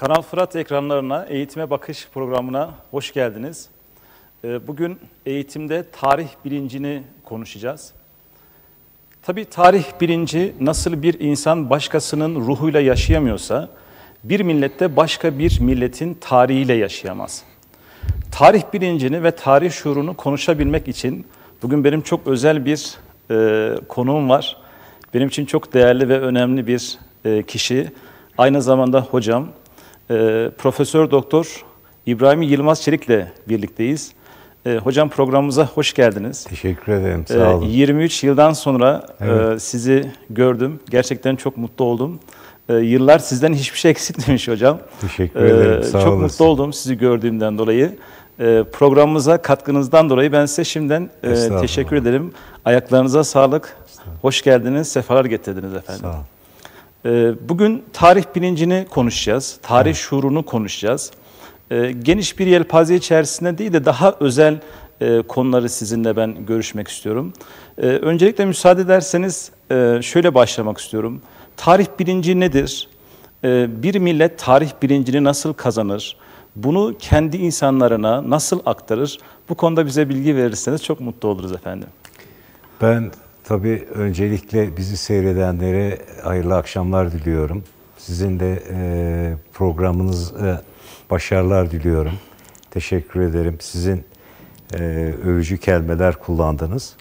Kanal Fırat ekranlarına, Eğitime Bakış programına hoş geldiniz. Bugün eğitimde tarih bilincini konuşacağız. Tabii tarih bilinci nasıl bir insan başkasının ruhuyla yaşayamıyorsa, bir millette başka bir milletin tarihiyle yaşayamaz. Tarih bilincini ve tarih şuurunu konuşabilmek için bugün benim çok özel bir konuğum var. Benim için çok değerli ve önemli bir kişi. Aynı zamanda hocam, Profesör Doktor İbrahim Yılmaz Çelik'le birlikteyiz. Hocam programımıza hoş geldiniz. Teşekkür ederim, sağ olun. 23 yıldan sonra sizi gördüm. Gerçekten çok mutlu oldum. Yıllar sizden hiçbir şey eksiltmemiş hocam. Teşekkür ederim, sağ çok olasın. mutlu oldum sizi gördüğümden dolayı. Programımıza katkınızdan dolayı ben size şimdiden teşekkür ederim. Ayaklarınıza sağlık. Hoş geldiniz, sefalar getirdiniz efendim. Sağ olun. Bugün tarih bilincini konuşacağız, tarih şuurunu konuşacağız. Geniş bir yelpaze içerisinde değil de daha özel konuları sizinle ben görüşmek istiyorum. Öncelikle müsaade ederseniz şöyle başlamak istiyorum. Tarih bilinci nedir? Bir millet tarih bilincini nasıl kazanır? Bunu kendi insanlarına nasıl aktarır? Bu konuda bize bilgi verirseniz çok mutlu oluruz efendim. Ben tabii öncelikle bizi seyredenlere hayırlı akşamlar diliyorum. Sizin de programınıza başarılar diliyorum. Teşekkür ederim. Sizin övücü kelimeler kullandınız.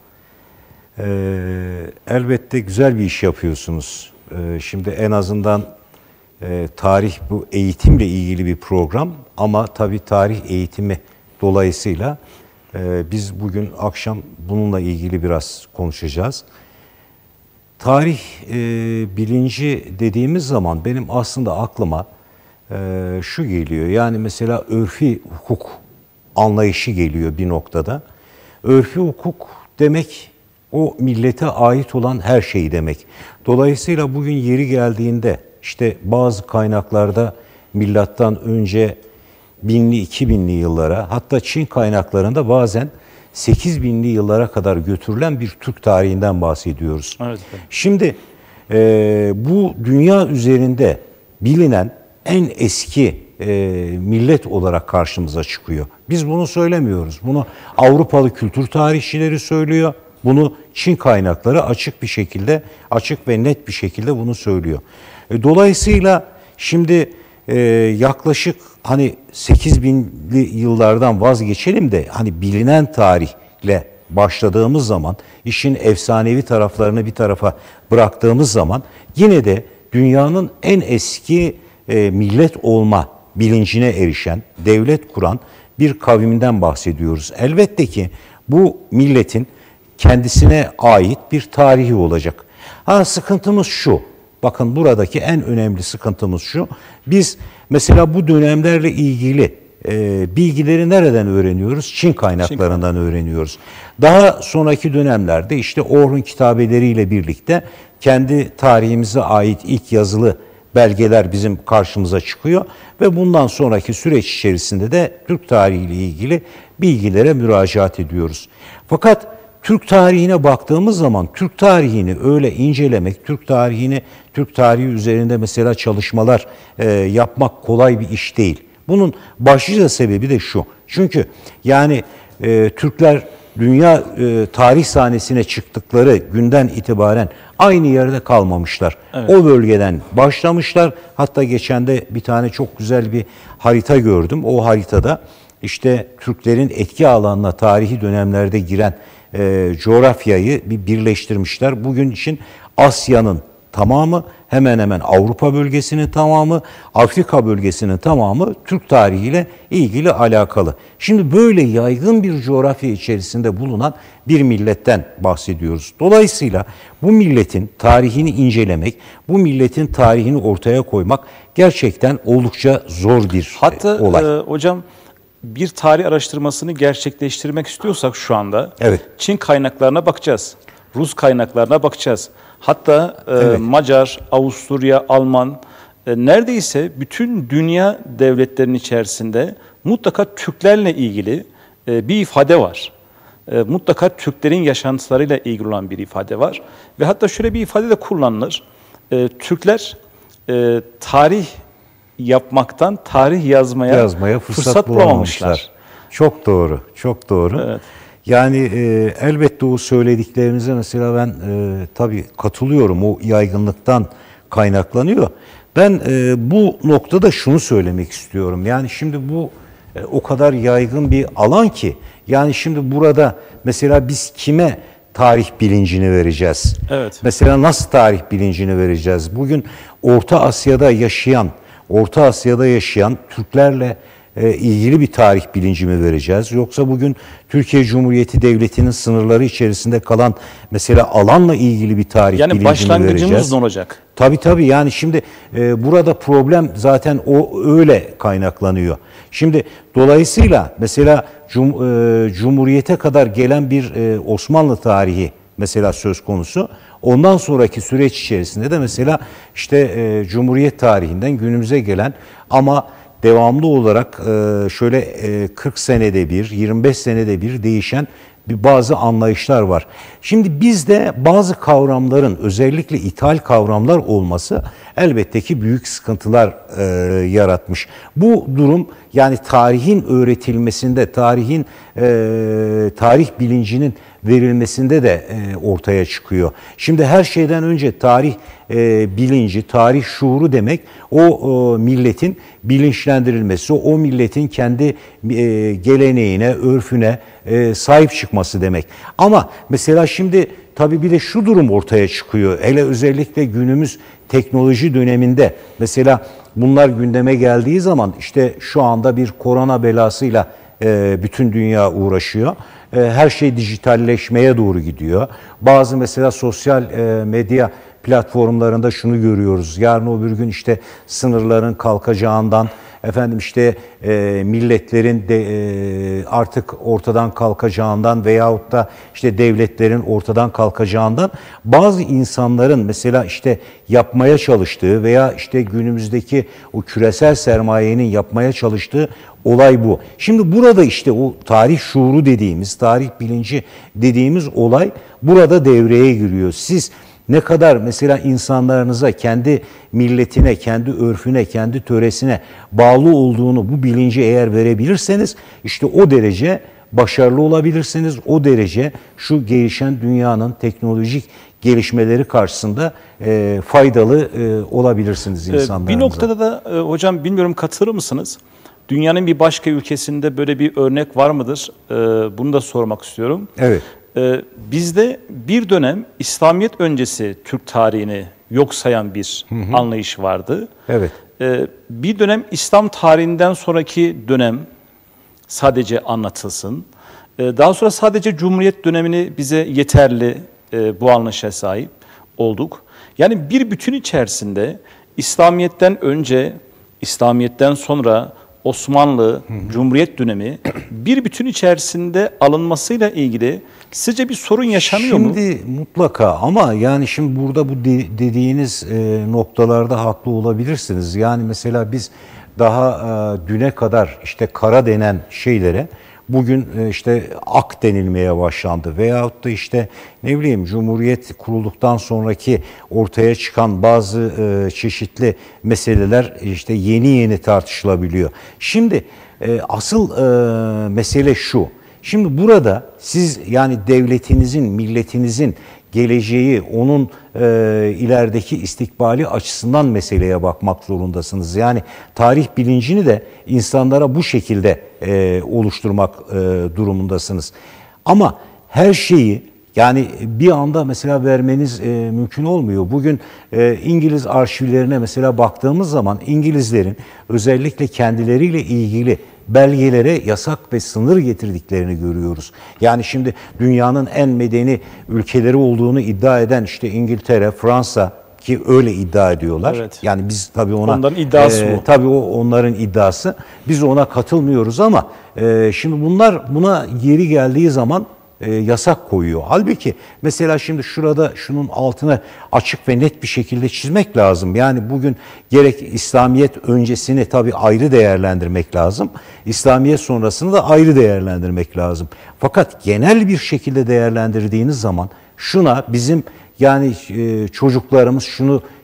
Elbette güzel bir iş yapıyorsunuz. Şimdi en azından tarih bu eğitimle ilgili bir program ama tabii tarih eğitimi dolayısıyla biz bugün akşam bununla ilgili biraz konuşacağız. Tarih bilinci dediğimiz zaman benim aslında aklıma şu geliyor. Yani mesela örfi hukuk anlayışı geliyor bir noktada. Örfi hukuk demek o millete ait olan her şey demek. Dolayısıyla bugün yeri geldiğinde işte bazı kaynaklarda milattan önce 1000'li 2000'li yıllara, hatta Çin kaynaklarında bazen 8000'li yıllara kadar götürülen bir Türk tarihinden bahsediyoruz. Evet. Şimdi bu dünya üzerinde bilinen en eski millet olarak karşımıza çıkıyor. Biz bunu söylemiyoruz. Bunu Avrupalı kültür tarihçileri söylüyor. Bunu Çin kaynakları açık ve net bir şekilde bunu söylüyor. Dolayısıyla şimdi yaklaşık hani 8000'li yıllardan vazgeçelim de hani bilinen tarihle başladığımız zaman, işin efsanevi taraflarını bir tarafa bıraktığımız zaman yine de dünyanın en eski millet olma bilincine erişen, devlet kuran bir kavimden bahsediyoruz. Elbette ki bu milletin kendisine ait bir tarihi olacak. Sıkıntımız şu. Bakın buradaki en önemli sıkıntımız şu. Biz mesela bu dönemlerle ilgili bilgileri nereden öğreniyoruz? Çin kaynaklarından öğreniyoruz. Daha sonraki dönemlerde işte Orhun kitabeleriyle birlikte kendi tarihimize ait ilk yazılı belgeler bizim karşımıza çıkıyor ve bundan sonraki süreç içerisinde de Türk tarihiyle ilgili bilgilere müracaat ediyoruz. Fakat Türk tarihine baktığımız zaman Türk tarihini öyle incelemek, Türk tarihi üzerinde mesela çalışmalar yapmak kolay bir iş değil. Bunun başlıca sebebi de şu. Çünkü yani Türkler dünya tarih sahnesine çıktıkları günden itibaren aynı yerde kalmamışlar. Evet. O bölgeden başlamışlar. Hatta geçen de bir tane çok güzel bir harita gördüm. O haritada işte Türklerin etki alanına tarihi dönemlerde giren coğrafyayı bir birleştirmişler. Bugün için Asya'nın tamamı, hemen hemen Avrupa bölgesinin tamamı, Afrika bölgesinin tamamı Türk tarihiyle ilgili alakalı. Şimdi böyle yaygın bir coğrafya içerisinde bulunan bir milletten bahsediyoruz. Dolayısıyla bu milletin tarihini incelemek, bu milletin tarihini ortaya koymak gerçekten oldukça zor bir olay. Hatta hocam bir tarih araştırmasını gerçekleştirmek istiyorsak şu anda Çin kaynaklarına bakacağız, Rus kaynaklarına bakacağız. Hatta Macar, Avusturya, Alman, neredeyse bütün dünya devletlerinin içerisinde mutlaka Türklerle ilgili bir ifade var. Mutlaka Türklerin yaşantılarıyla ilgili olan bir ifade var. Ve hatta şöyle bir ifade de kullanılır. Türkler tarih yapmaktan tarih yazmaya fırsat bulamamışlar. Çok doğru, çok doğru. Evet. Yani elbette o söylediklerinize mesela ben tabii katılıyorum. O yaygınlıktan kaynaklanıyor. Ben bu noktada şunu söylemek istiyorum. Yani şimdi bu o kadar yaygın bir alan ki, yani şimdi burada mesela biz kime tarih bilincini vereceğiz? Evet. Mesela nasıl tarih bilincini vereceğiz? Bugün Orta Asya'da yaşayan Türklerle ilgili bir tarih bilinci mi vereceğiz? Yoksa bugün Türkiye Cumhuriyeti Devleti'nin sınırları içerisinde kalan mesela alanla ilgili bir tarih bilincini mi vereceğiz? Yani başlangıcımız ne olacak? Tabii yani şimdi burada problem zaten o öyle kaynaklanıyor. Şimdi dolayısıyla mesela Cumhuriyete kadar gelen bir Osmanlı tarihi mesela söz konusu. Ondan sonraki süreç içerisinde de mesela işte Cumhuriyet tarihinden günümüze gelen ama devamlı olarak şöyle 40 senede bir, 25 senede bir değişen bazı anlayışlar var. Şimdi bizde bazı kavramların, özellikle ithal kavramlar olması elbette ki büyük sıkıntılar yaratmış. Bu durum yani tarihin öğretilmesinde, tarih bilincinin verilmesinde de ortaya çıkıyor. Şimdi her şeyden önce tarih bilinci, tarih şuuru demek o milletin bilinçlendirilmesi, o milletin kendi geleneğine, örfüne sahip çıkması demek. Ama mesela şimdi tabii bir de şu durum ortaya çıkıyor. Hele özellikle günümüz teknoloji döneminde mesela bunlar gündeme geldiği zaman işte şu anda bir korona belasıyla bütün dünya uğraşıyor. Her şey dijitalleşmeye doğru gidiyor. Bazı mesela sosyal medya platformlarında şunu görüyoruz. Yarın öbür gün işte sınırların kalkacağından, işte milletlerin de artık ortadan kalkacağından veyahut da işte devletlerin ortadan kalkacağından bazı insanların mesela işte yapmaya çalıştığı veya işte günümüzdeki o küresel sermayenin yapmaya çalıştığı olay bu. Şimdi burada işte o tarih şuuru dediğimiz, tarih bilinci dediğimiz olay burada devreye giriyor. Siz ne kadar mesela insanlarınıza kendi milletine, kendi örfüne, kendi töresine bağlı olduğunu bu bilinci eğer verebilirseniz işte o derece başarılı olabilirsiniz. O derece şu gelişen dünyanın teknolojik gelişmeleri karşısında faydalı olabilirsiniz insanlarınıza. Bir noktada da hocam bilmiyorum katılır mısınız? Dünyanın bir başka ülkesinde böyle bir örnek var mıdır? Bunu da sormak istiyorum. Evet. Bizde bir dönem İslamiyet öncesi Türk tarihini yok sayan bir anlayış vardı. Evet. Bir dönem İslam tarihinden sonraki dönem sadece anlatılsın. Daha sonra sadece Cumhuriyet dönemini bize yeterli bu anlayışa sahip olduk. Yani bir bütün içerisinde İslamiyet'ten önce, İslamiyet'ten sonra Osmanlı, Cumhuriyet dönemi bir bütün içerisinde alınmasıyla ilgili sizce bir sorun yaşanıyor mu? Şimdi mutlaka ama yani şimdi burada bu dediğiniz noktalarda haklı olabilirsiniz. Yani mesela biz daha düne kadar işte kara denen şeylere bugün işte ak denilmeye başlandı veyahut da işte ne bileyim Cumhuriyet kurulduktan sonraki ortaya çıkan bazı çeşitli meseleler işte yeni tartışılabiliyor. Şimdi asıl mesele şu. Şimdi burada siz yani devletinizin, milletinizin geleceği, onun ilerideki istikbali açısından meseleye bakmak zorundasınız. Yani tarih bilincini de insanlara bu şekilde oluşturmak durumundasınız. Ama her şeyi yani bir anda mesela vermeniz mümkün olmuyor. Bugün İngiliz arşivlerine mesela baktığımız zaman İngilizlerin özellikle kendileriyle ilgili belgelere yasak ve sınır getirdiklerini görüyoruz. Yani şimdi dünyanın en medeni ülkeleri olduğunu iddia eden işte İngiltere, Fransa ki öyle iddia ediyorlar. Evet. Yani biz tabii onların iddiası bu. Tabii o onların iddiası. Biz ona katılmıyoruz ama şimdi bunlar buna yeri geldiği zaman yasak koyuyor. Halbuki mesela şimdi şurada şunun altını açık ve net bir şekilde çizmek lazım. Yani bugün gerek İslamiyet öncesini tabii ayrı değerlendirmek lazım. İslamiyet sonrasını da ayrı değerlendirmek lazım. Fakat genel bir şekilde değerlendirdiğiniz zaman şuna bizim yani çocuklarımız şunu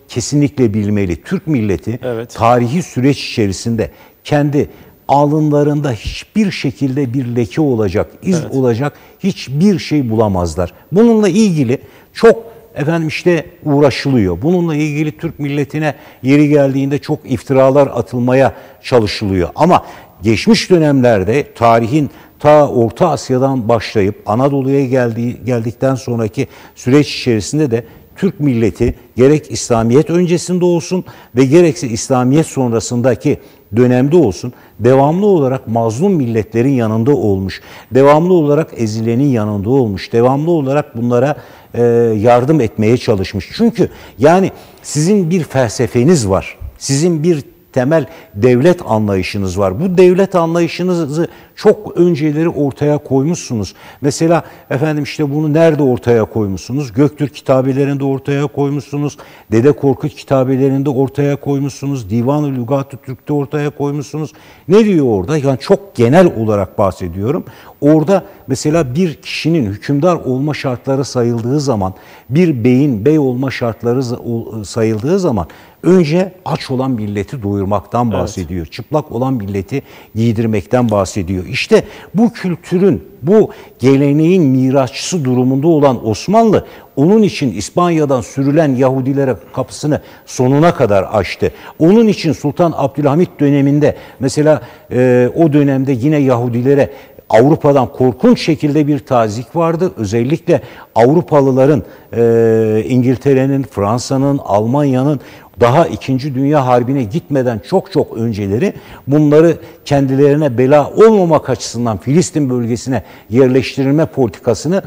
kesinlikle bilmeli. Türk milleti Evet. tarihi süreç içerisinde kendi alınlarında hiçbir şekilde bir leke olacak, iz olacak hiçbir şey bulamazlar. Bununla ilgili çok uğraşılıyor. Bununla ilgili Türk milletine yeri geldiğinde çok iftiralar atılmaya çalışılıyor. Ama geçmiş dönemlerde tarihin ta Orta Asya'dan başlayıp Anadolu'ya geldikten sonraki süreç içerisinde de Türk milleti gerek İslamiyet öncesinde olsun ve gerekse İslamiyet sonrasındaki dönemde olsun devamlı olarak mazlum milletlerin yanında olmuş, devamlı olarak ezilenin yanında olmuş, devamlı olarak bunlara yardım etmeye çalışmış. Çünkü yani sizin bir felsefeniz var, sizin bir temel devlet anlayışınız var. Bu devlet anlayışınızı çok önceleri ortaya koymuşsunuz. Mesela bunu nerede ortaya koymuşsunuz? Göktürk kitabelerinde ortaya koymuşsunuz. Dede Korkut kitabelerinde ortaya koymuşsunuz. Divan-ı Lügat-ı Türk'te ortaya koymuşsunuz. Ne diyor orada? Yani çok genel olarak bahsediyorum. Orada mesela bir kişinin hükümdar olma şartları sayıldığı zaman, bir beyin bey olma şartları sayıldığı zaman önce aç olan milleti doyurmaktan bahsediyor. Evet. Çıplak olan milleti giydirmekten bahsediyor. İşte bu kültürün, bu geleneğin mirasçısı durumunda olan Osmanlı, onun için İspanya'dan sürülen Yahudilere kapısını sonuna kadar açtı. Onun için Sultan Abdülhamit döneminde mesela o dönemde yine Yahudilere Avrupa'dan korkunç şekilde bir tazik vardı. Özellikle Avrupalıların, İngiltere'nin, Fransa'nın, Almanya'nın daha 2. Dünya Harbi'ne gitmeden çok önceleri bunları kendilerine bela olmamak açısından Filistin bölgesine yerleştirilme politikasını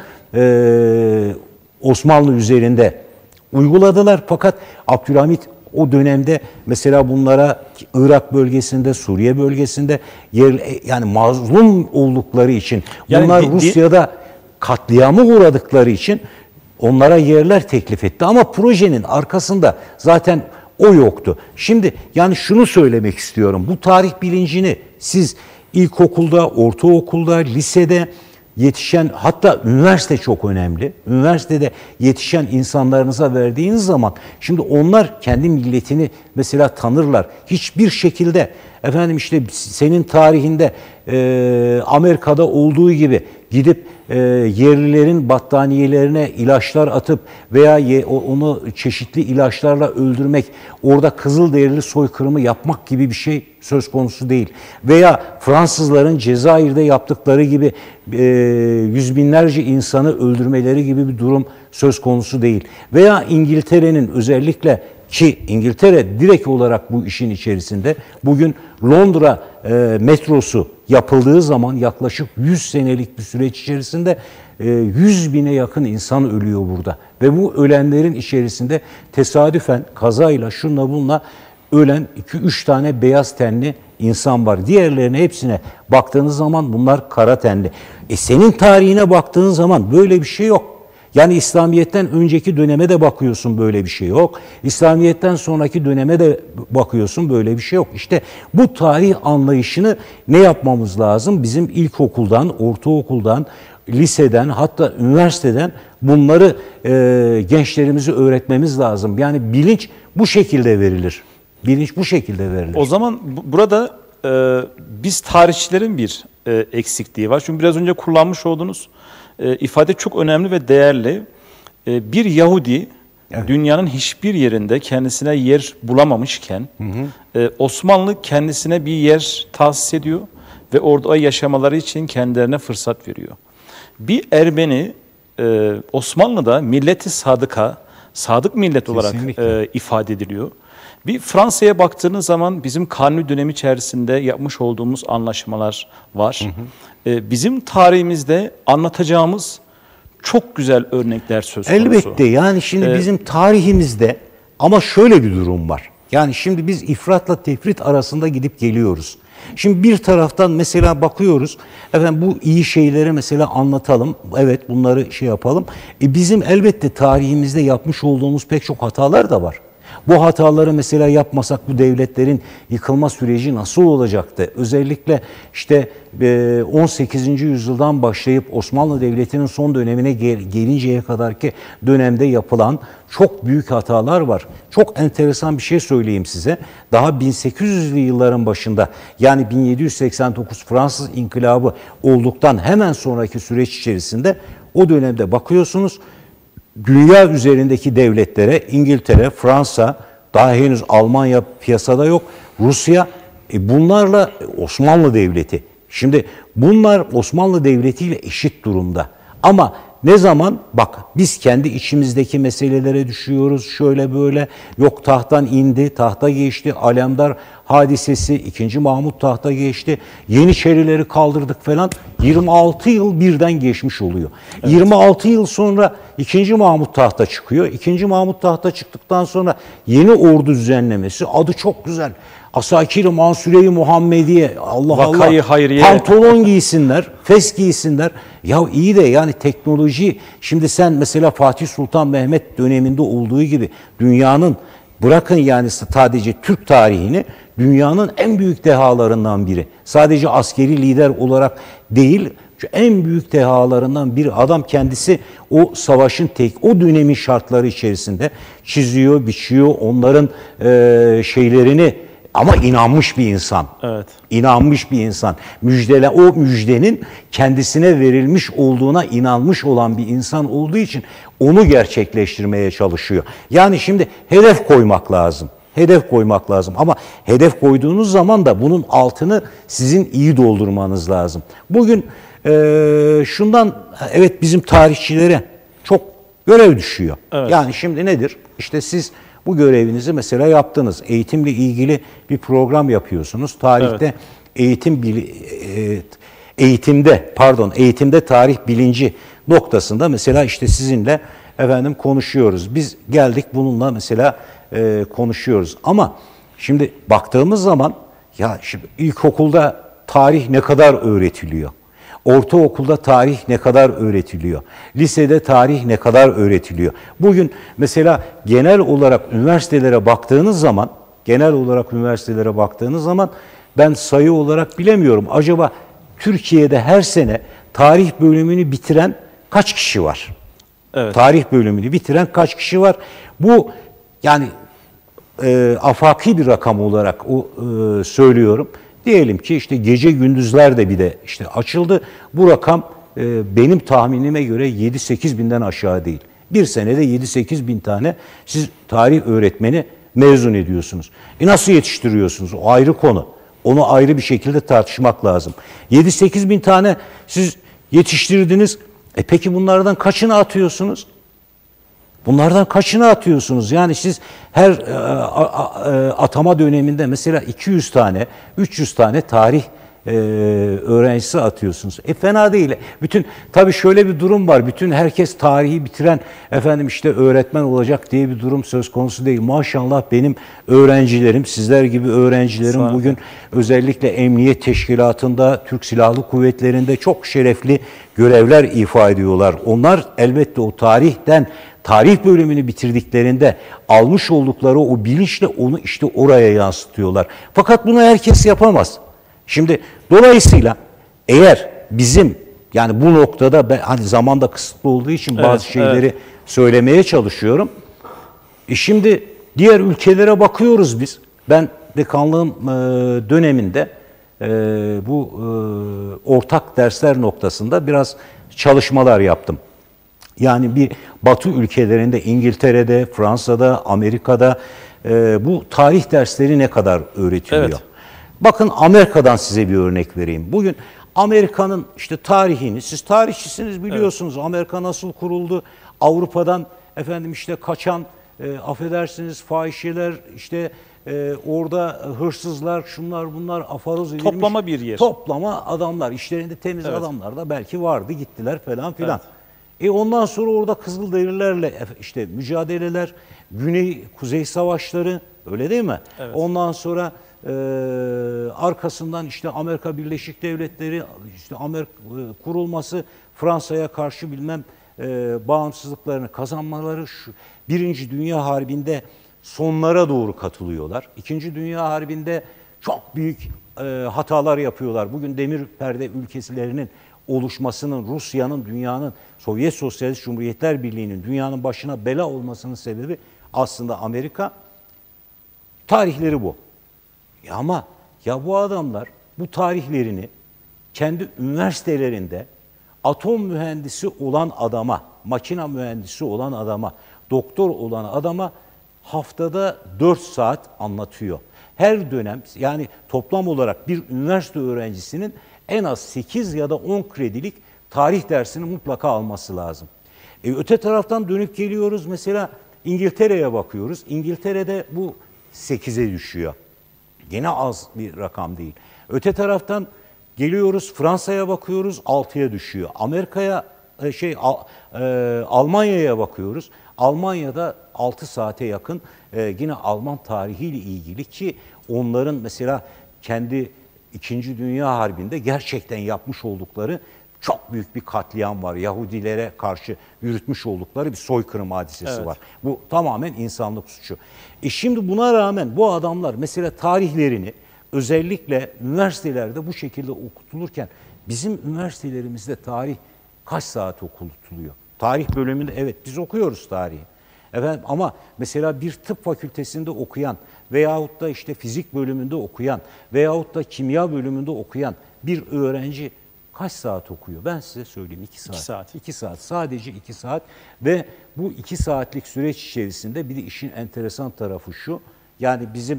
Osmanlı üzerinde uyguladılar. Fakat Abdülhamit o dönemde mesela bunlara Irak bölgesinde, Suriye bölgesinde yani mazlum oldukları için, bunlar Rusya'da katliama uğradıkları için onlara yerler teklif etti. Ama projenin arkasında zaten o yoktu. Şimdi yani şunu söylemek istiyorum. Bu tarih bilincini siz ilkokulda, ortaokulda, lisede yetişen, hatta üniversite çok önemli. Üniversitede yetişen insanlarınıza verdiğiniz zaman şimdi onlar kendi milletini mesela tanırlar. Hiçbir şekilde senin tarihinde Amerika'da olduğu gibi gidip yerlilerin battaniyelerine ilaçlar atıp veya onu çeşitli ilaçlarla öldürmek, orada Kızılderili soykırımı yapmak gibi bir şey söz konusu değil. Veya Fransızların Cezayir'de yaptıkları gibi yüz binlerce insanı öldürmeleri gibi bir durum söz konusu değil. Veya İngiltere'nin özellikle, ki İngiltere direkt olarak bu işin içerisinde, bugün Londra metrosu yapıldığı zaman yaklaşık 100 senelik bir süreç içerisinde 100 bine yakın insan ölüyor burada. Ve bu ölenlerin içerisinde tesadüfen kazayla şunla bunla ölen 2-3 tane beyaz tenli insan var. Diğerlerine hepsine baktığınız zaman bunlar kara tenli. Senin tarihine baktığın zaman böyle bir şey yok. Yani İslamiyet'ten önceki döneme de bakıyorsun, böyle bir şey yok. İslamiyet'ten sonraki döneme de bakıyorsun, böyle bir şey yok. İşte bu tarih anlayışını ne yapmamız lazım? Bizim ilkokuldan, ortaokuldan, liseden, hatta üniversiteden bunları gençlerimize öğretmemiz lazım. Yani bilinç bu şekilde verilir. Bilinç bu şekilde verilir. O zaman burada biz tarihçilerin bir eksikliği var. Çünkü biraz önce kullanmış olduğunuz ifade çok önemli ve değerli. Bir Yahudi, evet, dünyanın hiçbir yerinde kendisine yer bulamamışken Osmanlı kendisine bir yer tahsis ediyor ve orada yaşamaları için kendilerine fırsat veriyor. Bir Ermeni Osmanlı'da milleti sadıka, sadık millet olarak ifade ediliyor. Bir Fransa'ya baktığınız zaman bizim Kanuni dönemi içerisinde yapmış olduğumuz anlaşmalar var. Bizim tarihimizde anlatacağımız çok güzel örnekler söz konusu. Elbette, yani şimdi bizim tarihimizde ama şöyle bir durum var. Yani şimdi biz ifratla tefrit arasında gidip geliyoruz. Şimdi bir taraftan mesela bakıyoruz, bu iyi şeyleri mesela anlatalım, evet bunları yapalım. Bizim elbette tarihimizde yapmış olduğumuz pek çok hatalar da var. Bu hataları mesela yapmasak bu devletlerin yıkılma süreci nasıl olacaktı? Özellikle işte 18. yüzyıldan başlayıp Osmanlı Devleti'nin son dönemine gelinceye kadarki dönemde yapılan çok büyük hatalar var. Çok enteresan bir şey söyleyeyim size. Daha 1800'lü yılların başında, yani 1789 Fransız İnkılabı olduktan hemen sonraki süreç içerisinde o dönemde bakıyorsunuz dünya üzerindeki devletlere İngiltere, Fransa, daha henüz Almanya piyasada yok, Rusya, bunlarla Osmanlı Devleti. Şimdi bunlar Osmanlı Devleti ile eşit durumda. Ama ne zaman bak biz kendi içimizdeki meselelere düşüyoruz, şöyle böyle, yok tahttan indi, tahta geçti, Alemdar hadisesi, 2. Mahmut tahta geçti, Yeniçerileri kaldırdık falan, 26 yıl birden geçmiş oluyor. Evet. 26 yıl sonra 2. Mahmut tahta çıkıyor. 2. Mahmut tahta çıktıktan sonra yeni ordu düzenlemesi, adı çok güzel. Asakir-i Mansure-i Muhammediye, Vakayı Hayriye, pantolon giysinler, fes giysinler. Ya iyi de yani teknoloji, şimdi sen mesela Fatih Sultan Mehmet döneminde olduğu gibi dünyanın, bırakın yani sadece Türk tarihini, dünyanın en büyük dehalarından biri. Sadece askeri lider olarak değil, en büyük dehalarından biri. Adam kendisi o savaşın o dönemin şartları içerisinde çiziyor, biçiyor, onların şeylerini. Ama inanmış bir insan. Evet. İnanmış bir insan. O müjdenin kendisine verilmiş olduğuna inanmış olan bir insan olduğu için onu gerçekleştirmeye çalışıyor. Yani şimdi hedef koymak lazım. Hedef koymak lazım. Ama hedef koyduğunuz zaman da bunun altını sizin iyi doldurmanız lazım. Bugün şundan, evet, bizim tarihçilere çok görev düşüyor. Evet. Yani şimdi nedir? İşte siz bu görevinizi mesela yaptınız. Eğitimle ilgili bir program yapıyorsunuz. Tarihte evet. Eğitimde tarih bilinci noktasında mesela işte sizinle konuşuyoruz. Biz geldik bununla mesela konuşuyoruz. Ama şimdi baktığımız zaman ya şimdi ilkokulda tarih ne kadar öğretiliyor? Ortaokulda tarih ne kadar öğretiliyor? Lisede tarih ne kadar öğretiliyor? Bugün mesela genel olarak üniversitelere baktığınız zaman ben sayı olarak bilemiyorum. Acaba Türkiye'de her sene tarih bölümünü bitiren kaç kişi var? Evet. Tarih bölümünü bitiren kaç kişi var? Bu yani afaki bir rakam olarak söylüyorum. Diyelim ki işte gece gündüzler de bir de işte açıldı. Bu rakam benim tahminime göre 7-8 binden aşağı değil. Bir senede 7-8 bin tane siz tarih öğretmeni mezun ediyorsunuz. Nasıl yetiştiriyorsunuz? O ayrı konu. Onu ayrı bir şekilde tartışmak lazım. 7-8 bin tane siz yetiştirdiniz. Peki bunlardan kaçını atıyorsunuz? Yani siz her atama döneminde mesela 200 tane, 300 tane tarih öğrencisi atıyorsunuz. Fena değil. Tabii şöyle bir durum var. Herkes tarihi bitiren öğretmen olacak diye bir durum söz konusu değil. Maşallah benim öğrencilerim, sizler gibi öğrencilerim bugün özellikle Emniyet Teşkilatı'nda, Türk Silahlı Kuvvetleri'nde çok şerefli görevler ifa ediyorlar. Onlar elbette o tarih bölümünü bitirdiklerinde almış oldukları o bilinçle onu işte oraya yansıtıyorlar. Fakat bunu herkes yapamaz. Şimdi dolayısıyla eğer bizim yani bu noktada hani zaman da kısıtlı olduğu için bazı şeyleri söylemeye çalışıyorum. Şimdi diğer ülkelere bakıyoruz biz. Ben dekanlığım döneminde bu ortak dersler noktasında biraz çalışmalar yaptım. Yani bir Batı ülkelerinde, İngiltere'de, Fransa'da, Amerika'da bu tarih dersleri ne kadar öğretiliyor? Evet. Bakın Amerika'dan size bir örnek vereyim. Bugün Amerika'nın işte tarihini, siz tarihçisiniz biliyorsunuz. Evet. Amerika nasıl kuruldu? Avrupa'dan kaçan, affedersiniz fahişeler, orada hırsızlar, şunlar bunlar afaroz edilmiş. Toplama bir yer. Toplama adamlar, işlerinde temiz adamlar da belki vardı, gittiler falan filan. Evet. Ondan sonra orada Kızılderililerle mücadeleler, Güney-Kuzey savaşları, öyle değil mi? Evet. Ondan sonra arkasından Amerika Birleşik Devletleri Amerika kurulması, Fransa'ya karşı bağımsızlıklarını kazanmaları, Birinci Dünya Harbi'nde sonlara doğru katılıyorlar. İkinci Dünya Harbi'nde çok büyük hatalar yapıyorlar. Bugün demir perde ülkelerinin oluşmasının, Rusya'nın, dünyanın, Sovyet Sosyalist Cumhuriyetler Birliği'nin dünyanın başına bela olmasının sebebi aslında Amerika. Tarihleri bu. Ama bu adamlar bu tarihlerini kendi üniversitelerinde atom mühendisi olan adama, makina mühendisi olan adama, doktor olan adama haftada 4 saat anlatıyor. Her dönem, yani toplam olarak bir üniversite öğrencisinin en az 8 ya da 10 kredilik tarih dersini mutlaka alması lazım. Öte taraftan dönüp geliyoruz, mesela İngiltere'ye bakıyoruz. İngiltere'de bu 8'e düşüyor. Gene az bir rakam değil. Öte taraftan geliyoruz, Fransa'ya bakıyoruz, 6'ya düşüyor. Almanya'ya bakıyoruz. Almanya'da 6 saate yakın yine Alman tarihiyle ilgili, ki onların mesela kendi İkinci Dünya Harbi'nde gerçekten yapmış oldukları çok büyük bir katliam var. Yahudilere karşı yürütmüş oldukları bir soykırım hadisesi var. Bu tamamen insanlık suçu. Şimdi buna rağmen bu adamlar mesela tarihlerini özellikle üniversitelerde bu şekilde okutulurken, bizim üniversitelerimizde tarih kaç saat okutuluyor? Tarih bölümünde evet biz okuyoruz tarihi. Efendim, ama mesela bir tıp fakültesinde okuyan veyahut da işte fizik bölümünde okuyan veyahut da kimya bölümünde okuyan bir öğrenci kaç saat okuyor? Ben size söyleyeyim, 2 saat. 2 saat. 2 saat. Sadece 2 saat ve bu 2 saatlik süreç içerisinde bir de işin enteresan tarafı şu. Yani bizim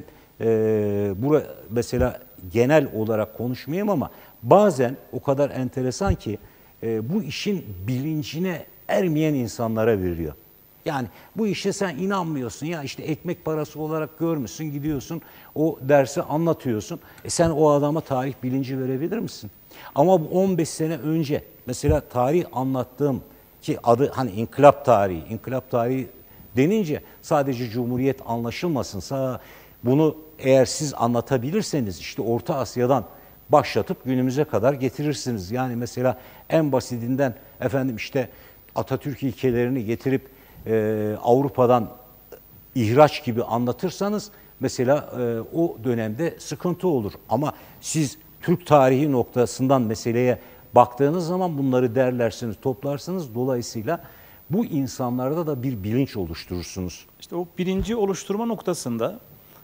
mesela genel olarak konuşmayayım ama bazen o kadar enteresan ki bu işin bilincine ermeyen insanlara veriliyor. Yani bu işe sen inanmıyorsun ya, işte ekmek parası olarak görmüşsün, gidiyorsun o dersi anlatıyorsun. Sen o adama tarih bilinci verebilir misin? Ama bu 15 sene önce mesela tarih anlattığım, ki adı hani İnkılap tarihi denince sadece Cumhuriyet anlaşılmasın. Bunu eğer siz anlatabilirseniz işte Orta Asya'dan başlatıp günümüze kadar getirirsiniz. Yani mesela en basitinden işte Atatürk ilkelerini getirip Avrupa'dan ihraç gibi anlatırsanız mesela o dönemde sıkıntı olur. Ama siz Türk tarihi noktasından meseleye baktığınız zaman bunları derlersiniz, toplarsınız. Dolayısıyla bu insanlarda da bir bilinç oluşturursunuz. İşte o bilinci oluşturma noktasında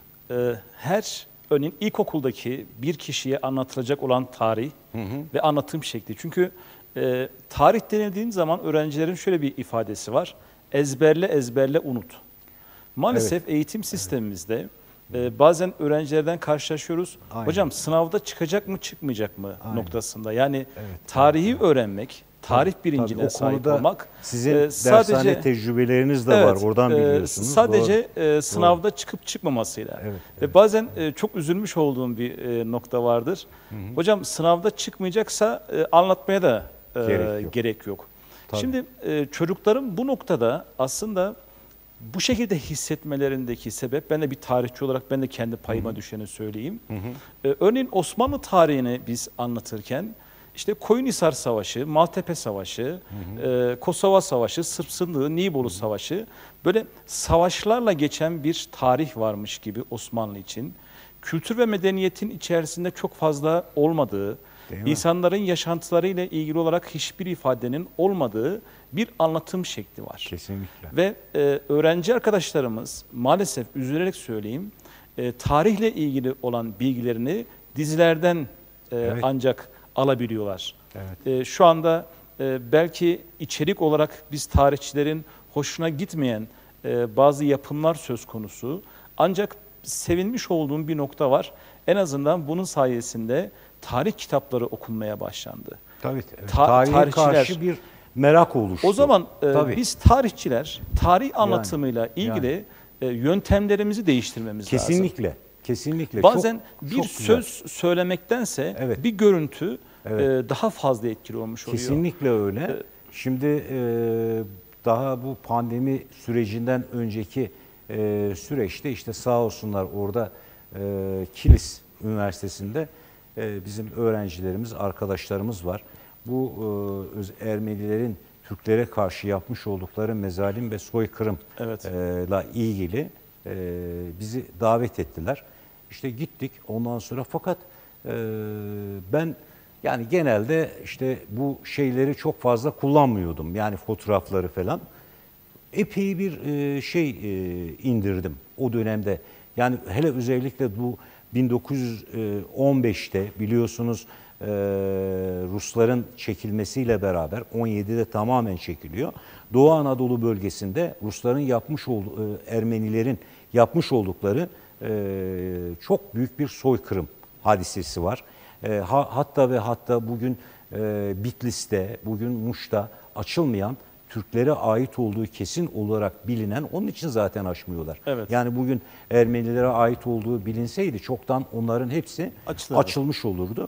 örneğin ilkokuldaki bir kişiye anlatılacak olan tarih ve anlatım şekli. Çünkü tarih denildiğin zaman öğrencilerin şöyle bir ifadesi var. Ezberle unut. Maalesef eğitim sistemimizde bazen öğrencilerden karşılaşıyoruz. Aynen. Hocam sınavda çıkacak mı çıkmayacak mı noktasında. Yani tarihi öğrenmek, tarih bilincine sahip olmak. Sizin dershane tecrübeleriniz de var, oradan biliyorsunuz. Sadece sınavda çıkıp çıkmamasıyla. Ve bazen çok üzülmüş olduğum bir nokta vardır. Hocam sınavda çıkmayacaksa anlatmaya da gerek yok. Tabii. Şimdi çocukların bu noktada aslında bu şekilde hissetmelerindeki sebep, ben de bir tarihçi olarak ben de kendi payıma düşeni söyleyeyim. Örneğin Osmanlı tarihini biz anlatırken işte Koyunhisar Savaşı, Maltepe Savaşı, Kosova Savaşı, Sırp Sındığı, Nibolu Savaşı, böyle savaşlarla geçen bir tarih varmış gibi Osmanlı için. Kültür ve medeniyetin içerisinde çok fazla olmadığı, İnsanların yaşantılarıyla ilgili olarak hiçbir ifadenin olmadığı bir anlatım şekli var. Kesinlikle. Ve öğrenci arkadaşlarımız maalesef üzülerek söyleyeyim, tarihle ilgili olan bilgilerini dizilerden ancak alabiliyorlar. Şu anda belki içerik olarak biz tarihçilerin hoşuna gitmeyen bazı yapımlar söz konusu. Ancak sevinmiş olduğum bir nokta var. En azından bunun sayesinde tarih kitapları okunmaya başlandı. Tabii. Tarihe karşı bir merak oluştu. O zaman biz tarihçiler tarih anlatımıyla ilgili yöntemlerimizi değiştirmemiz lazım. Kesinlikle. Bazen bir söz söylemektense bir görüntü daha fazla etkili olmuş oluyor. Kesinlikle öyle. Şimdi daha bu pandemi sürecinden önceki süreçte işte sağ olsunlar orada Kilis Üniversitesi'nde bizim öğrencilerimiz, arkadaşlarımız var. Bu Ermenilerin Türklere karşı yapmış oldukları mezalim ve soykırımla ilgili bizi davet ettiler. İşte gittik ondan sonra fakat ben yani genelde işte bu şeyleri çok fazla kullanmıyordum. Yani fotoğrafları falan. Epey bir indirdim o dönemde. Yani hele özellikle bu 1915'te biliyorsunuz Rusların çekilmesiyle beraber 17'de tamamen çekiliyor. Doğu Anadolu bölgesinde Rusların yapmış olduğu, Ermenilerin yapmış oldukları çok büyük bir soykırım hadisesi var. Hatta bugün Bitlis'te, bugün Muş'ta açılmayan Türklere ait olduğu kesin olarak bilinen, onun için zaten açmıyorlar. Evet. Yani bugün Ermenilere ait olduğu bilinseydi çoktan onların hepsi açılmış olurdu.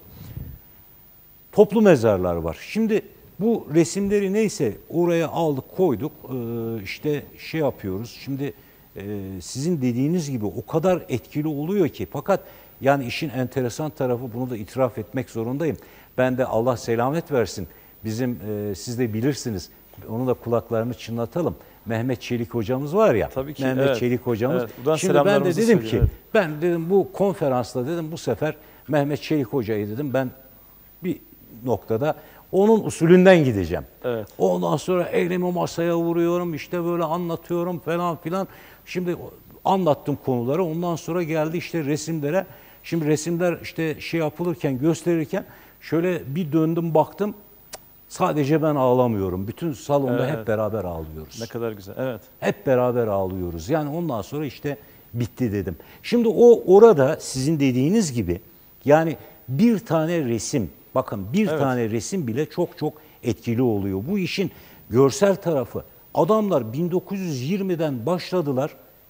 Toplu mezarlar var. Şimdi bu resimleri neyse oraya aldık koyduk, işte şey yapıyoruz. Şimdi sizin dediğiniz gibi o kadar etkili oluyor ki, fakat yani işin enteresan tarafı, bunu da itiraf etmek zorundayım. Ben de Allah selamet versin, bizim siz de bilirsiniz, onu da kulaklarını çınlatalım. Mehmet Çelik hocamız var ya. Tabii ki, Mehmet evet. Çelik hocamız. Evet, şimdi ben de dedim ki, evet. ben dedim bu konferansta dedim bu sefer Mehmet Çelik hocayı dedim ben bir noktada onun usulünden gideceğim. Evet. Ondan sonra elimi masaya vuruyorum, işte böyle anlatıyorum falan filan. Şimdi anlattım konuları, ondan sonra geldi işte resimlere. Şimdi resimler işte şey yapılırken, gösterirken şöyle bir döndüm baktım. Sadece ben ağlamıyorum. Bütün salonda hep beraber ağlıyoruz. Ne kadar güzel. Evet. Hep beraber ağlıyoruz. Yani ondan sonra işte bitti dedim. Şimdi orada sizin dediğiniz gibi yani bir tane resim, bakın bir tane resim bile çok çok etkili oluyor. Bu işin görsel tarafı. Adamlar 1920'den başladılar.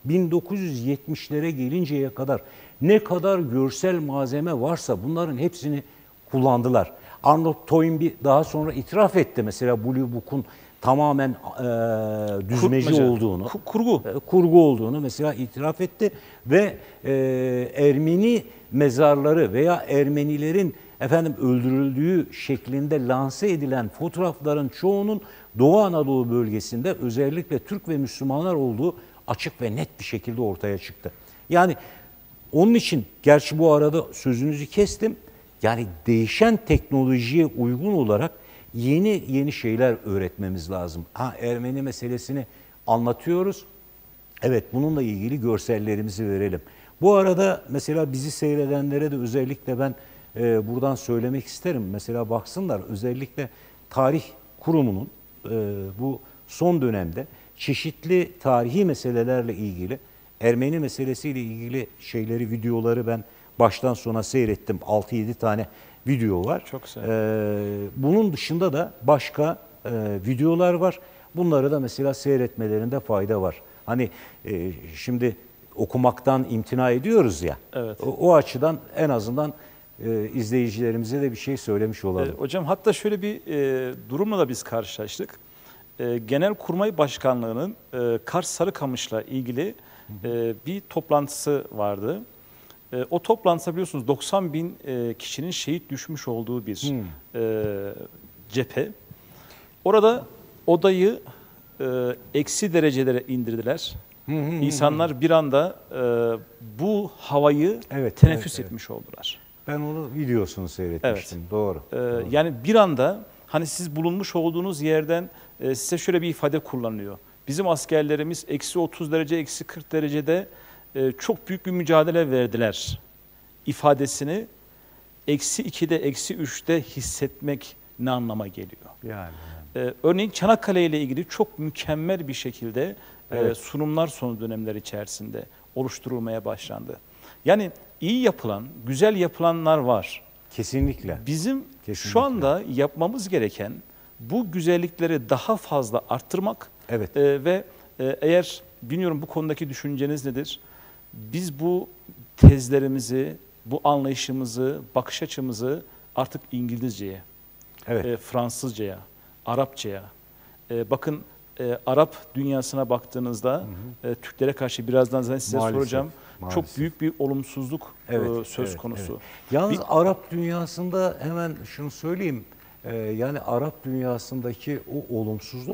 1970'lere gelinceye kadar ne kadar görsel malzeme varsa bunların hepsini kullandılar. Arnold Toynbee daha sonra itiraf etti mesela Blue Book'un tamamen düzmece olduğunu, kurgu olduğunu mesela itiraf etti ve Ermeni mezarları veya Ermenilerin öldürüldüğü şeklinde lanse edilen fotoğrafların çoğunun Doğu Anadolu bölgesinde özellikle Türk ve Müslümanlar olduğu açık ve net bir şekilde ortaya çıktı. Yani onun için gerçi bu arada sözünüzü kestim. Yani değişen teknolojiye uygun olarak yeni şeyler öğretmemiz lazım. Ermeni meselesini anlatıyoruz. Evet, bununla ilgili görsellerimizi verelim. Bu arada mesela bizi seyredenlere de özellikle ben buradan söylemek isterim. Mesela baksınlar, özellikle Tarih Kurumu'nun bu son dönemde çeşitli tarihi meselelerle ilgili, Ermeni meselesiyle ilgili videoları ben baştan sona seyrettim. 6-7 tane video var. Çok güzel. Bunun dışında da başka videolar var. Bunları da mesela seyretmelerinde fayda var. Hani şimdi okumaktan imtina ediyoruz ya. Evet. O açıdan en azından izleyicilerimize de bir şey söylemiş olalım. Hocam hatta şöyle bir durumla da biz karşılaştık. Genelkurmay Başkanlığı'nın Kars Sarıkamış'la ilgili bir toplantısı vardı. O toplantıda biliyorsunuz 90 bin kişinin şehit düşmüş olduğu bir cephe. Orada odayı eksi derecelere indirdiler. İnsanlar bir anda bu havayı teneffüs etmiş oldular. Ben onu videosunu seyretmiştim. Evet. Doğru. Yani bir anda hani siz bulunmuş olduğunuz yerden size şöyle bir ifade kullanılıyor. Bizim askerlerimiz eksi 30 derece, eksi 40 derecede çok büyük bir mücadele verdiler ifadesini eksi 2'de, eksi 3'te hissetmek ne anlama geliyor? Yani. Örneğin Çanakkale ile ilgili çok mükemmel bir şekilde sunumlar son dönemler içerisinde oluşturulmaya başlandı. Yani iyi yapılan, güzel yapılanlar var. Kesinlikle. Bizim şu anda yapmamız gereken bu güzellikleri daha fazla arttırmak ve eğer bilmiyorum bu konudaki düşünceniz nedir? Biz bu tezlerimizi, bu anlayışımızı, bakış açımızı artık İngilizceye, Fransızcaya, Arapçaya, bakın Arap dünyasına baktığınızda Türklere karşı birazdan zaten size soracağım. Maalesef. Çok büyük bir olumsuzluk söz konusu. Yalnız Arap dünyasında hemen şunu söyleyeyim. Yani Arap dünyasındaki o olumsuzluk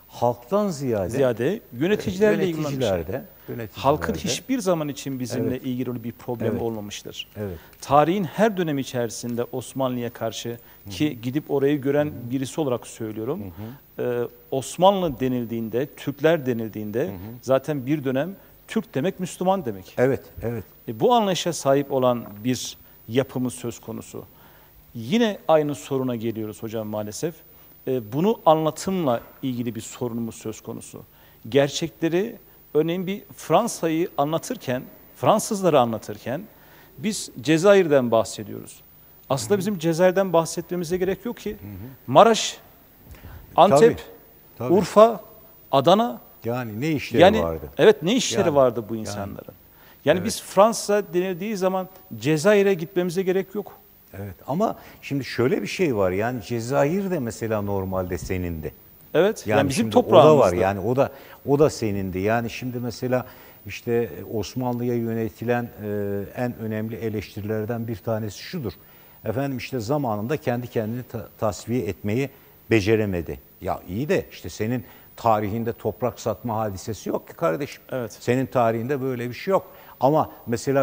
halktan ziyade yöneticilerle ilgilenmiş. Halkın Yöneticilerde. hiçbir zaman için bizimle Evet. ilgili bir problem Evet. olmamıştır. Evet. Tarihin her dönemi içerisinde Osmanlı'ya karşı ki gidip orayı gören birisi olarak söylüyorum. Osmanlı denildiğinde, Türkler denildiğinde zaten bir dönem Türk demek Müslüman demek. Evet, evet. Bu anlayışa sahip olan bir yapımız söz konusu. Yine aynı soruna geliyoruz hocam maalesef. Bunu anlatımla ilgili bir sorunumuz söz konusu. Gerçekleri örneğin bir Fransa'yı anlatırken, Fransızları anlatırken biz Cezayir'den bahsediyoruz. Aslında bizim Cezayir'den bahsetmemize gerek yok ki. Maraş, Antep, Tabii. Urfa, Adana. Yani ne işleri vardı? Evet, ne işleri Yani, vardı bu insanların? Yani evet. biz Fransa denildiği zaman Cezayir'e gitmemize gerek yok. Evet, ama şimdi şöyle bir şey var, yani Cezayir de mesela normalde senindi. Evet, yani bizim şimdi toprağımızda. O da var, yani o da senindi. Yani şimdi mesela işte Osmanlı'ya yönetilen en önemli eleştirilerden bir tanesi şudur. Efendim işte zamanında kendi kendini tasfiye etmeyi beceremedi. Ya iyi de işte senin tarihinde toprak satma hadisesi yok ki kardeşim. Evet. Senin tarihinde böyle bir şey yok. Ama mesela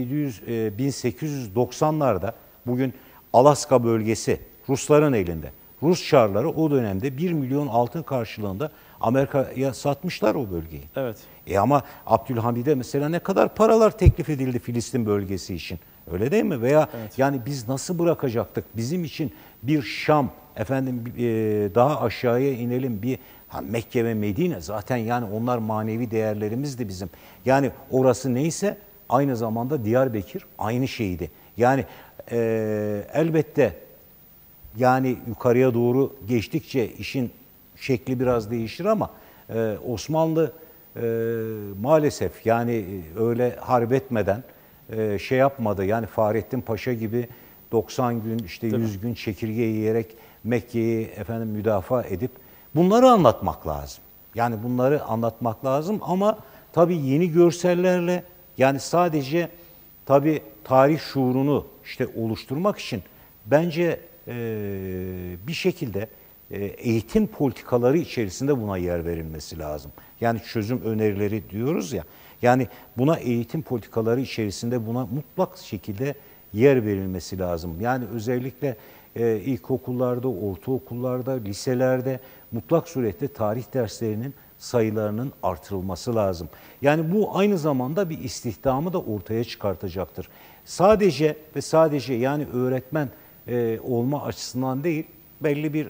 1890'larda bugün Alaska bölgesi Rusların elinde. Rus çarları o dönemde 1 milyon altın karşılığında Amerika'ya satmışlar o bölgeyi. Evet. Ama Abdülhamid'e mesela ne kadar paralar teklif edildi Filistin bölgesi için. Öyle değil mi? Veya yani biz nasıl bırakacaktık? Bizim için bir Şam, efendim daha aşağıya inelim, bir Mekke ve Medine, zaten yani onlar manevi değerlerimizdi bizim. Yani orası neyse aynı zamanda Diyarbakır aynı şeydi. Yani elbette yani yukarıya doğru geçtikçe işin şekli biraz değişir ama Osmanlı maalesef yani öyle harp etmeden şey yapmadı. Yani Fahrettin Paşa gibi 90 gün işte 100 gün çekirge yiyerek Mekke'yi efendim müdafaa edip bunları anlatmak lazım. Yani bunları anlatmak lazım ama tabii yeni görsellerle, yani sadece tabii tarih şuurunu işte oluşturmak için bence bir şekilde eğitim politikaları içerisinde buna yer verilmesi lazım. Yani çözüm önerileri diyoruz ya, yani buna eğitim politikaları içerisinde buna mutlak şekilde yer verilmesi lazım. Yani özellikle ilkokullarda, ortaokullarda, liselerde mutlak surette tarih derslerinin sayılarının artırılması lazım. Yani bu aynı zamanda bir istihdamı da ortaya çıkartacaktır. Sadece ve sadece yani öğretmen olma açısından değil, belli bir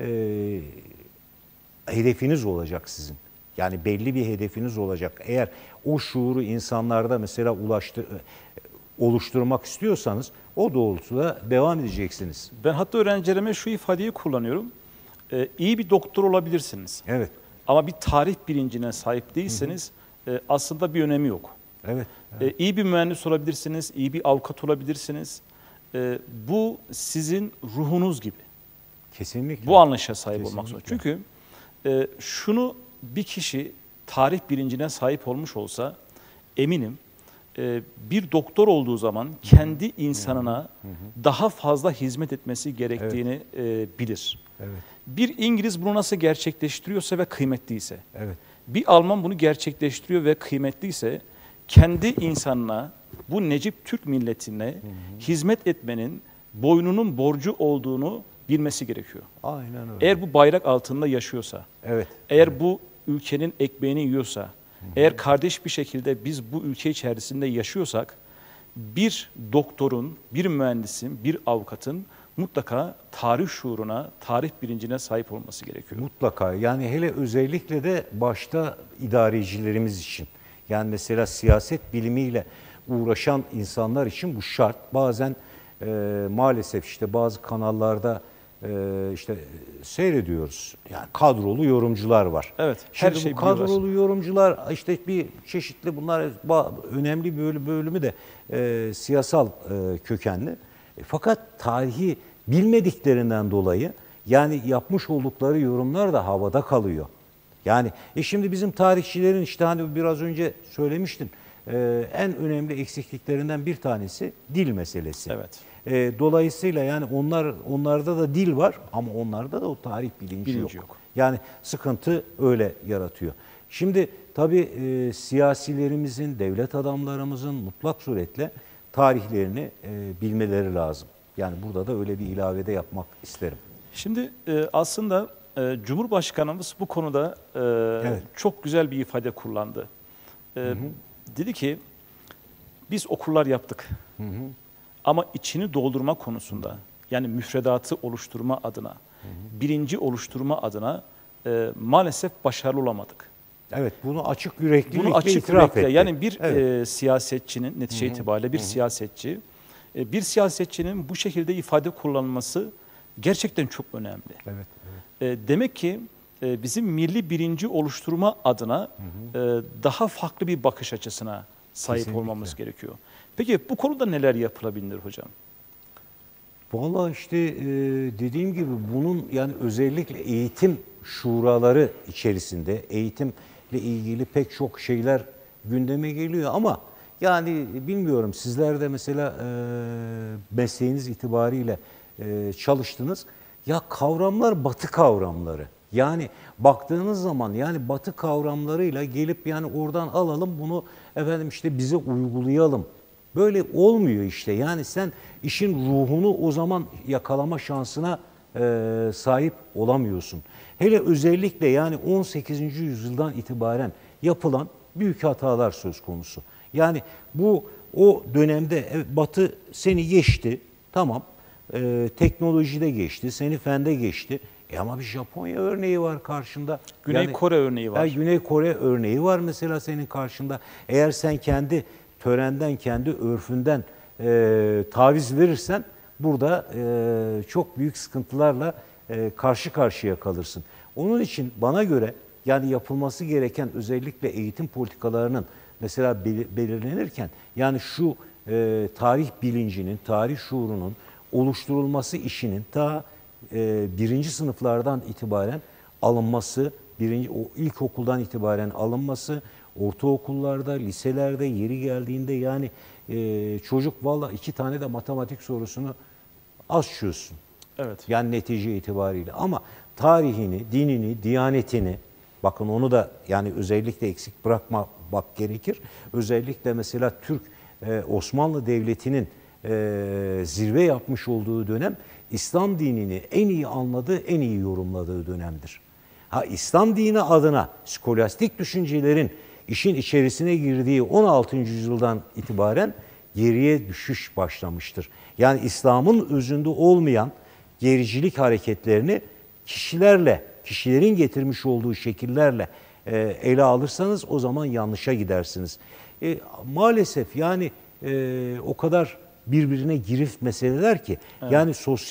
hedefiniz olacak sizin. Yani belli bir hedefiniz olacak. Eğer o şuuru insanlarda mesela oluşturmak istiyorsanız o doğrultuda devam edeceksiniz. Ben hatta öğrencilerime şu ifadeyi kullanıyorum. İyi bir doktor olabilirsiniz. Evet. Ama bir tarih bilincine sahip değilseniz aslında bir önemi yok. Evet. İyi bir mühendis olabilirsiniz, iyi bir avukat olabilirsiniz. Bu sizin ruhunuz gibi. Kesinlikle. Bu anlayışa sahip Kesinlikle. olmak zorunda. Çünkü şunu bir kişi tarih bilincine sahip olmuş olsa eminim bir doktor olduğu zaman kendi insanına daha fazla hizmet etmesi gerektiğini bilir. Evet. Bir İngiliz bunu nasıl gerçekleştiriyorsa ve kıymetliyse, Evet. bir Alman bunu gerçekleştiriyor ve kıymetliyse, kendi insanına, bu Necip Türk milletine hizmet etmenin boynunun borcu olduğunu bilmesi gerekiyor. Aynen öyle. Eğer bu bayrak altında yaşıyorsa, Evet. eğer bu ülkenin ekmeğini yiyorsa, eğer kardeş bir şekilde biz bu ülke içerisinde yaşıyorsak, bir doktorun, bir mühendisin, bir avukatın mutlaka tarih şuuruna, tarih bilincine sahip olması gerekiyor. Mutlaka. Yani hele özellikle de başta idarecilerimiz için. Yani mesela siyaset bilimiyle uğraşan insanlar için bu şart. Bazen maalesef işte bazı kanallarda işte seyrediyoruz. Yani kadrolu yorumcular var. Evet, her Şimdi şey bu kadrolu biliyorlar. yorumcular işte bir çeşitli, bunlar önemli bir bölümü de siyasal kökenli. Fakat tarihi bilmediklerinden dolayı yani yapmış oldukları yorumlar da havada kalıyor. Yani şimdi bizim tarihçilerin işte hani biraz önce söylemiştin. en önemli eksikliklerinden bir tanesi dil meselesi. Evet. Dolayısıyla yani onlarda da dil var ama onlarda da o tarih bilinci yok. Yani sıkıntı öyle yaratıyor. Şimdi tabii siyasilerimizin, devlet adamlarımızın mutlak suretle tarihlerini bilmeleri lazım. Yani burada da öyle bir ilavede yapmak isterim. Şimdi aslında Cumhurbaşkanımız bu konuda evet, çok güzel bir ifade kullandı. Dedi ki biz okullar yaptık ama içini doldurma konusunda, yani müfredatı oluşturma adına, bilinci oluşturma adına maalesef başarılı olamadık. Evet, bunu açık yüreklilikle itiraf etti. Yani bir siyasetçinin netice itibariyle bir siyasetçi, bir siyasetçinin bu şekilde ifade kullanması gerçekten çok önemli. Evet, demek ki bizim milli bilinci oluşturma adına daha farklı bir bakış açısına sahip olmamız gerekiyor. Peki bu konuda neler yapılabilir hocam? Vallahi işte dediğim gibi bunun yani özellikle eğitim şuraları içerisinde eğitimle ilgili pek çok şeyler gündeme geliyor ama yani bilmiyorum, sizler de mesela mesleğiniz itibariyle çalıştınız. Ya kavramlar Batı kavramları. Yani baktığınız zaman yani Batı kavramlarıyla gelip yani oradan alalım bunu efendim işte bize uygulayalım. Böyle olmuyor işte. Yani sen işin ruhunu o zaman yakalama şansına sahip olamıyorsun. Hele özellikle yani 18. yüzyıldan itibaren yapılan büyük hatalar söz konusu. Yani bu o dönemde Batı seni geçti, tamam, teknolojide geçti, seni fende geçti. Ama bir Japonya örneği var karşında. Güney Kore örneği var. Güney Kore örneği var mesela senin karşında. Eğer sen kendi törenden, kendi örfünden taviz verirsen burada çok büyük sıkıntılarla karşı karşıya kalırsın. Onun için bana göre yani yapılması gereken özellikle eğitim politikalarının mesela belirlenirken yani şu tarih bilincinin, tarih şuurunun oluşturulması işinin ta birinci sınıflardan itibaren alınması, o ilkokuldan itibaren alınması, ortaokullarda, liselerde yeri geldiğinde yani çocuk valla 2 tane de matematik sorusunu az çözsün. Evet. Yani netice itibariyle ama tarihini, dinini, diyanetini, bakın onu da yani özellikle eksik bırakmamak gerekir. Özellikle mesela Osmanlı Devleti'nin zirve yapmış olduğu dönem İslam dinini en iyi anladığı, en iyi yorumladığı dönemdir. İslam dini adına skolastik düşüncelerin işin içerisine girdiği 16. yüzyıldan itibaren geriye düşüş başlamıştır. Yani İslam'ın özünde olmayan gericilik hareketlerini kişilerin getirmiş olduğu şekillerle ele alırsanız o zaman yanlışa gidersiniz. Maalesef yani o kadar birbirine girift meseleler ki yani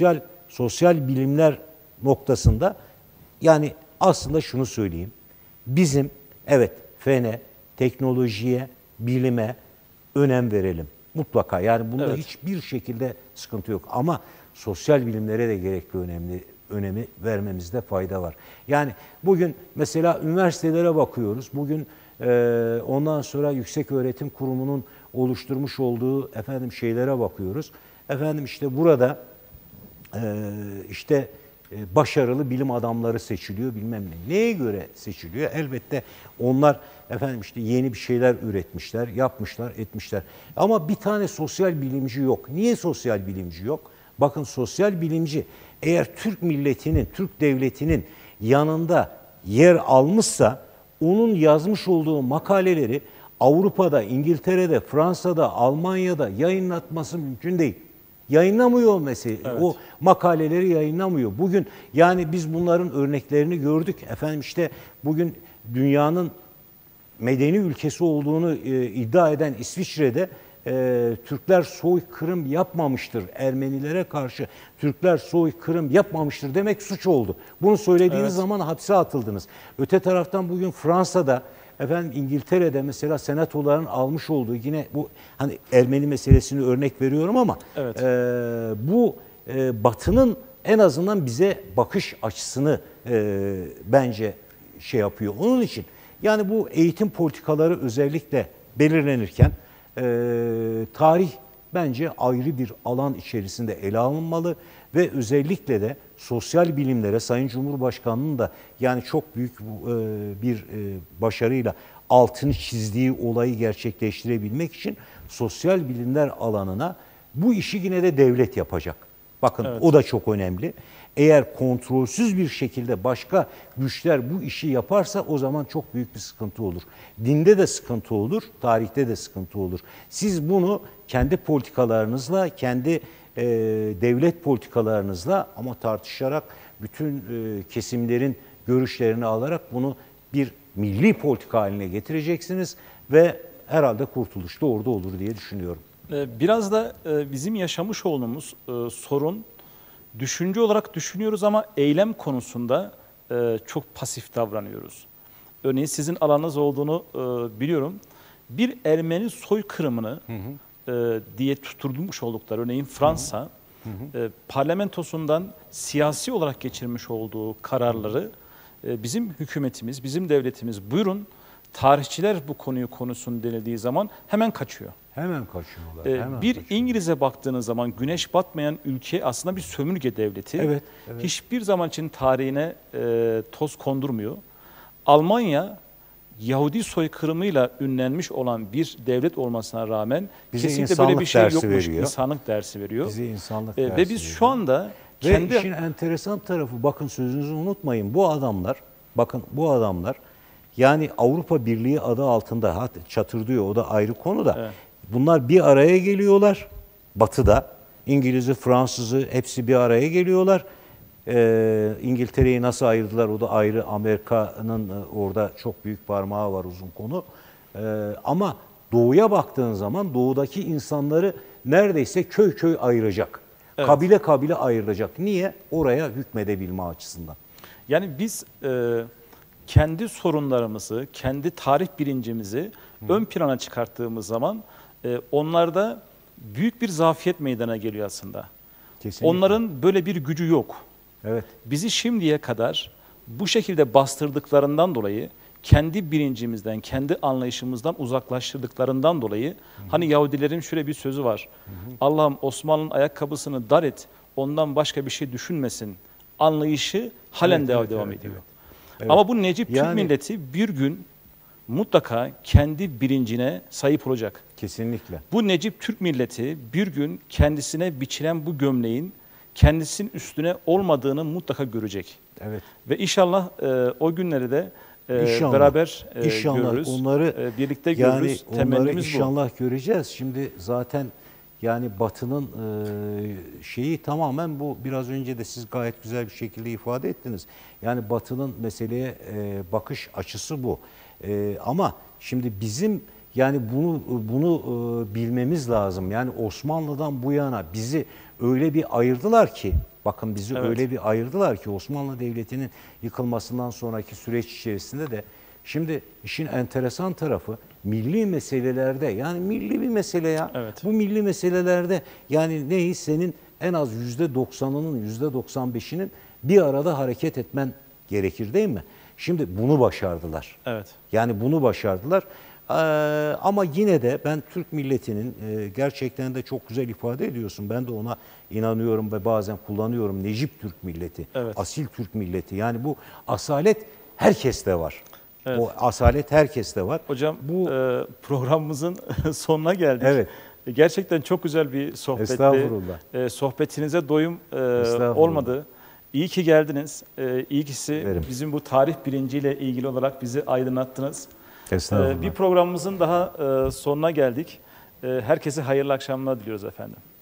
sosyal bilimler noktasında yani aslında şunu söyleyeyim. Bizim evet fene, teknolojiye, bilime önem verelim. Mutlaka yani bunda hiçbir şekilde sıkıntı yok ama sosyal bilimlere de gerekli önemi vermemizde fayda var. Yani bugün mesela üniversitelere bakıyoruz. Bugün ondan sonra Yükseköğretim Kurumu'nun oluşturmuş olduğu şeylere bakıyoruz. İşte burada başarılı bilim adamları seçiliyor bilmem ne. Neye göre seçiliyor? Elbette onlar işte yeni bir şeyler üretmişler, yapmışlar, etmişler. Ama bir tane sosyal bilimci yok. Niye sosyal bilimci yok? Bakın sosyal bilimci eğer Türk milletinin, Türk devletinin yanında yer almışsa onun yazmış olduğu makaleleri Avrupa'da, İngiltere'de, Fransa'da, Almanya'da yayınlatması mümkün değil. Yayınlamıyor mesela. Evet. O makaleleri yayınlamıyor. Bugün yani biz bunların örneklerini gördük. İşte bugün dünyanın medeni ülkesi olduğunu iddia eden İsviçre'de Türkler soykırım yapmamıştır. Ermenilere karşı Türkler soykırım yapmamıştır demek suç oldu. Bunu söylediğiniz zaman hapse atıldınız. Öte taraftan bugün Fransa'da İngiltere'de mesela senatoların almış olduğu yine bu hani Ermeni meselesini örnek veriyorum ama bu Batı'nın en azından bize bakış açısını bence yapıyor. Onun için yani bu eğitim politikaları özellikle belirlenirken tarih bence ayrı bir alan içerisinde ele alınmalı ve özellikle de sosyal bilimlere Sayın Cumhurbaşkanı'nın da yani çok büyük bir başarıyla altını çizdiği olayı gerçekleştirebilmek için sosyal bilimler alanına bu işi yine de devlet yapacak. Bakın evet. O da çok önemli. Eğer kontrolsüz bir şekilde başka güçler bu işi yaparsa o zaman çok büyük bir sıkıntı olur. Dinde de sıkıntı olur, tarihte de sıkıntı olur. Siz bunu kendi politikalarınızla, kendi devlet politikalarınızla ama tartışarak bütün kesimlerin görüşlerini alarak bunu bir milli politika haline getireceksiniz ve herhalde kurtuluş da orada olur diye düşünüyorum. Biraz da bizim yaşamış olduğumuz sorun, düşünce olarak düşünüyoruz ama eylem konusunda çok pasif davranıyoruz. Örneğin sizin alanınız olduğunu biliyorum. Bir Ermeni soykırımını diye tutturmuş oldukları, örneğin Fransa, parlamentosundan siyasi olarak geçirmiş olduğu kararları bizim hükümetimiz, bizim devletimiz buyurun tarihçiler bu konuyu konuşsun denildiği zaman hemen kaçıyor. Hemen kaçıyorlar. Hemen Bir kaçıyorlar. İngiliz'e baktığınız zaman güneş batmayan ülke aslında bir sömürge devleti. Evet, evet. Hiçbir zaman için tarihine toz kondurmuyor. Almanya Yahudi soykırımıyla ünlenmiş olan bir devlet olmasına rağmen bize kesinlikle böyle bir şey yokmuş. Veriyor. İnsanlık dersi veriyor. Bize insanlık dersi ve biz şu anda ve işin enteresan tarafı, bakın sözünüzü unutmayın, bu adamlar yani Avrupa Birliği adı altında çatırdıyor, o da ayrı konu da. Evet. Bunlar bir araya geliyorlar. Batı'da İngiliz'i, Fransız'ı hepsi bir araya geliyorlar. İngiltere'yi nasıl ayırdılar? O da ayrı. Amerika'nın orada çok büyük parmağı var, uzun konu. Ama doğuya baktığın zaman doğudaki insanları neredeyse köy köy ayıracak. Evet. Kabile kabile ayıracak. Niye? Oraya hükmedebilme açısından. Yani biz kendi sorunlarımızı, kendi tarih bilincimizi ön plana çıkarttığımız zaman onlarda büyük bir zafiyet meydana geliyor aslında. Kesinlikle. Onların böyle bir gücü yok. Evet. Bizi şimdiye kadar bu şekilde bastırdıklarından dolayı, kendi bilincimizden, kendi anlayışımızdan uzaklaştırdıklarından dolayı, hani Yahudilerin şöyle bir sözü var. Allah'ım Osmanlı'nın ayakkabısını dar et, ondan başka bir şey düşünmesin anlayışı halen devam ediyor. Evet. Ama bu Necip Türk milleti bir gün mutlaka kendi bilincine sahip olacak. Kesinlikle. Bu Necip Türk milleti bir gün kendisine biçilen bu gömleğin kendisinin üstüne olmadığını mutlaka görecek. Evet. Ve inşallah o günleri de beraber görürüz. Onları birlikte görürüz. Onları inşallah göreceğiz. Şimdi zaten yani Batı'nın şeyi tamamen bu, biraz önce de siz gayet güzel bir şekilde ifade ettiniz. Yani Batı'nın meseleye bakış açısı bu. Ama şimdi bizim yani bunu bilmemiz lazım. Yani Osmanlı'dan bu yana bizi öyle bir ayırdılar ki, bakın bizi öyle bir ayırdılar ki Osmanlı Devleti'nin yıkılmasından sonraki süreç içerisinde de şimdi işin enteresan tarafı milli meselelerde, yani milli bir mesele ya. Evet. Bu milli meselelerde yani neyi, senin en az %90'ının %95'inin bir arada hareket etmen gerekir değil mi? Şimdi bunu başardılar. Evet. Yani bunu başardılar. Ama yine de ben Türk milletinin gerçekten de çok güzel ifade ediyorsun. Ben de ona inanıyorum ve bazen kullanıyorum. Necip Türk milleti, asil Türk milleti. Yani bu asalet herkeste var. Evet. O asalet herkeste var. Hocam bu programımızın sonuna geldik. Evet. Gerçekten çok güzel bir sohbetti. Estağfurullah. Sohbetinize doyum olmadı. İyi ki geldiniz. İyi ki bizim bu tarih bilinciyle ilgili olarak bizi aydınlattınız. Bir programımızın daha sonuna geldik. Herkese hayırlı akşamlar diliyoruz efendim.